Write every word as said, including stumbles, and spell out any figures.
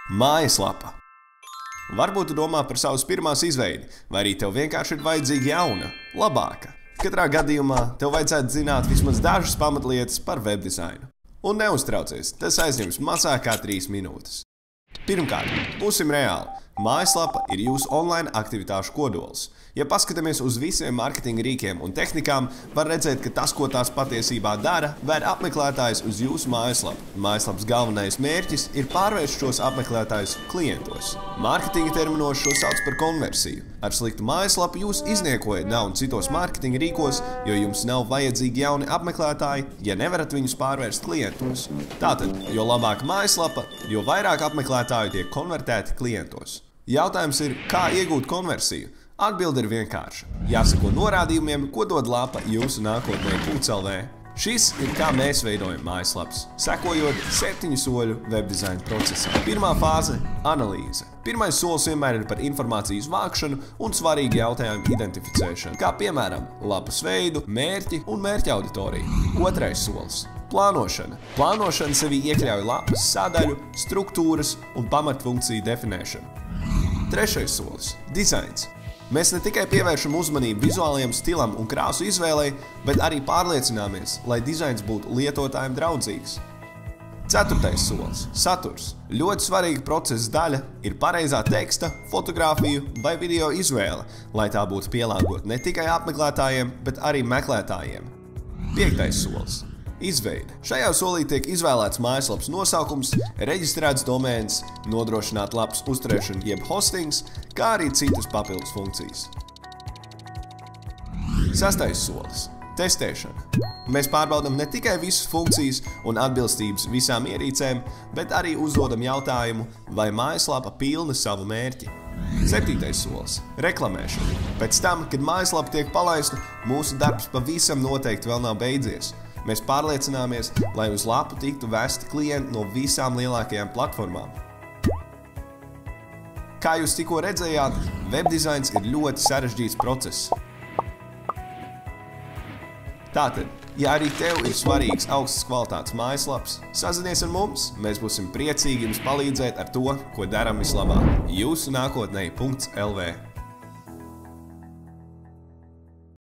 Mājaslapa. Varbūt tu domā par savas pirmās izveidi, vai arī tev vienkārši ir vajadzīga jauna, labāka. Katrā gadījumā tev vajadzētu zināt vismaz dažas pamatlietas par webdizainu. Un neuztraucies, tas aizņems mazāk kā trīs minūtes. Pirmkārt, būsim reāli. Mājaslapa ir jūsu online aktivitāšu kodols. Ja paskatāmies uz visiem marketinga rīkiem un tehnikām, var redzēt, ka tas, ko tās patiesībā dara, vēr apmeklētājus uz jūsu mājaslapu. Mājaslapas galvenais mērķis ir pārvērst šos apmeklētājus klientos. Mārketinga terminos šo sauc par konversiju. Ar sliktu mājaslapu jūs izniekojat naudu citos mārketinga rīkos, jo jums nav vajadzīgi jauni apmeklētāji, ja nevarat viņus pārvērst klientos. Tātad, jo labāka mājaslapa, jo vairāk apmeklētāju tiek konvertēti klientos. Jautājums ir, kā iegūt konversiju? Atbilde ir vienkārša. Jāsako norādījumiem, ko dod lapa jūsu nākotnē punkts L V. Šis ir kā mēs veidojam mājaslapas, sekojot septiņu soļu webdizaina procesam. Pirmā fāze – analīze. Pirmais solis vienmēr ir par informācijas vākšanu un svarīgu jautājumu identificēšanu, kā piemēram lapas veidu, mērķi un mērķa auditoriju. Otrais solis – plānošana. Plānošana sevī iekļauj lapas sadaļu, struktūras un pamatfunkciju definēšanu. Trešais solis – dizains. Mēs ne tikai pievēršam uzmanību vizuālajam stilam un krāsu izvēlei, bet arī pārliecināmies, lai dizains būtu lietotājiem draudzīgs. Ceturtais solis – saturs. Ļoti svarīga procesa daļa ir pareizā teksta, fotogrāfiju vai video izvēle, lai tā būtu pielāgota ne tikai apmeklētājiem, bet arī meklētājiem. Piektais solis – izveide. Šajā solī tiek izvēlēts mājaslapas nosaukums, reģistrēts domēns, nodrošināt lapas uzturēšanu jeb hostings, kā arī citas papildus funkcijas. Sastais solis – testēšana. Mēs pārbaudam ne tikai visas funkcijas un atbilstības visām ierīcēm, bet arī uzdodam jautājumu, vai mājaslapa pilna savu mērķi. Septītais solis – reklamēšana. Pēc tam, kad mājaslapa tiek palaista, mūsu darbs pavisam noteikti vēl nav beidzies. Mēs pārliecināmies, lai uz lapu tiktu vesti klienti no visām lielākajām platformām. Kā jūs tikko redzējāt, webdizains ir ļoti sarežģīts process. Tātad, ja arī tev ir svarīgs augstas kvalitātes mājaslaps, sazinies ar mums, mēs būsim priecīgi jums palīdzēt ar to, ko daram vislabāk. Jūsu nākotnē punkts L V.